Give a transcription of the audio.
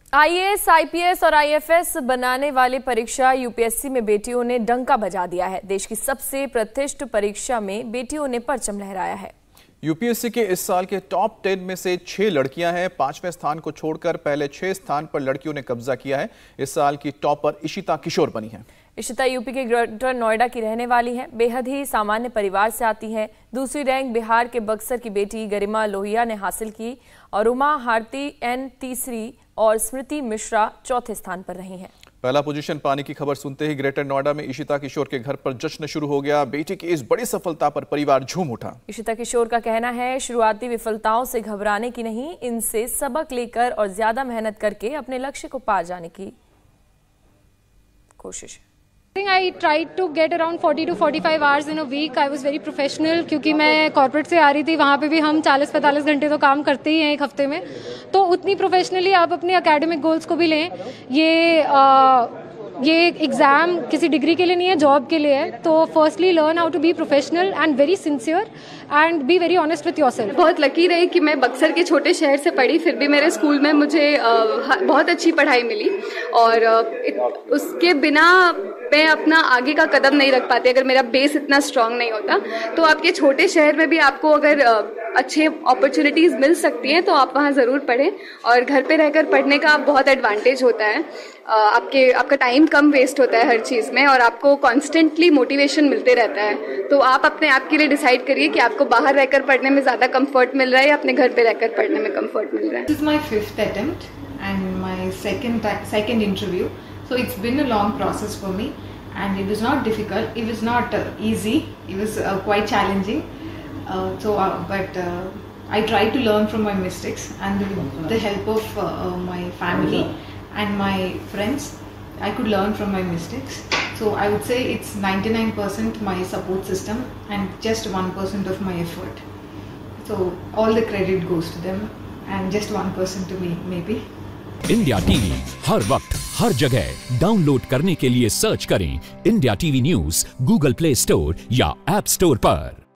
IAS, IPS और IFS बनाने वाली परीक्षा यूपीएससी में बेटियों ने डंका बजा दिया है। देश की सबसे प्रतिष्ठित परीक्षा में बेटियों ने परचम लहराया है। यूपीएससी के इस साल के टॉप 10 में से 6 लड़कियां हैं। 5वें स्थान को छोड़कर पहले 6 स्थान पर लड़कियों ने कब्जा किया है। इस साल की टॉपर इशिता किशोर बनी है। इशिता यूपी के ग्रेटर नोएडा की रहने वाली है। बेहद ही सामान्य परिवार से आती है। दूसरी रैंक बिहार के बक्सर की बेटी गरिमा लोहिया ने हासिल की और उमा हारती एन तीसरी और स्मृति मिश्रा चौथे स्थान पर रही हैं। पहला पोजीशन पाने की खबर सुनते ही ग्रेटर नोएडा में इशिता किशोर के घर पर जश्न शुरू हो गया। बेटी की इस बड़ी सफलता पर परिवार झूम उठा। इशिता किशोर का कहना है, शुरुआती विफलताओं से घबराने की नहीं, इनसे सबक लेकर और ज्यादा मेहनत करके अपने लक्ष्य को पार जाने की कोशिश है। I tried to get around 40 to 45 hours in a week. I was very professional क्योंकि मैं कॉर्पोरेट से आ रही थी। वहाँ पे भी हम 40-45 घंटे तो काम करते ही हैं एक हफ्ते में, तो उतनी प्रोफेशनली आप अपने एकेडमिक गोल्स को भी लें। ये एग्ज़ाम किसी डिग्री के लिए नहीं है, जॉब के लिए है। तो firstly learn how to be professional and very sincere and be very honest with yourself. बहुत लकी रही कि मैं बक्सर के छोटे शहर से पढ़ी, फिर भी मेरे स्कूल में मुझे बहुत अच्छी पढ़ाई मिली और उसके बिना मैं अपना आगे का कदम नहीं रख पाती अगर मेरा बेस इतना स्ट्रांग नहीं होता। तो आपके छोटे शहर में भी आपको अगर अच्छे अपॉर्चुनिटीज़ मिल सकती हैं तो आप वहाँ ज़रूर पढ़ें। और घर पे रहकर पढ़ने का बहुत एडवांटेज होता है, आपका टाइम कम वेस्ट होता है हर चीज़ में और आपको कॉन्स्टेंटली मोटिवेशन मिलते रहता है। तो आप अपने आप के लिए डिसाइड करिए कि आपको बाहर रहकर पढ़ने में ज़्यादा कंफर्ट मिल रहा है या अपने घर पे रहकर पढ़ने में कंफर्ट मिल रहा है। This is my 5th attempt and my second interview. So it's been a long process for me and it was not difficult. It was not easy. It was quite challenging. But I tried to learn from my mistakes and with the help of my family and my friends, I could learn from my mistakes. So I would say it's 99% my support system and just 1% of my effort. So all the credit goes to them and just 1% to me maybe. India TV हर वक्त हर जगह download करने के लिए search करें India TV news Google play store या app store पर।